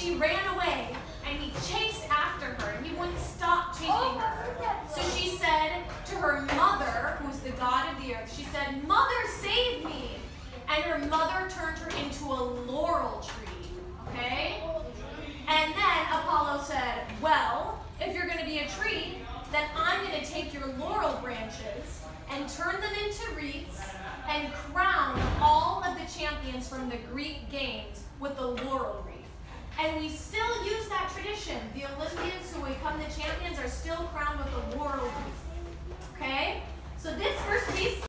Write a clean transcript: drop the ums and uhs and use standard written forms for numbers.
she ran away, and he chased after her, and he wouldn't stop chasing her. So she said to her mother, who's the god of the earth, she said, "Mother, save me!" And her mother turned her into a laurel tree, okay? And then Apollo said, "Well, if you're going to be a tree, then I'm going to take your laurel branches and turn them into wreaths and crown all of the champions from the Greek games with the laurel wreath." And we still use that tradition. The Olympians who become the champions are still crowned with the laurel wreath. Okay? So this first piece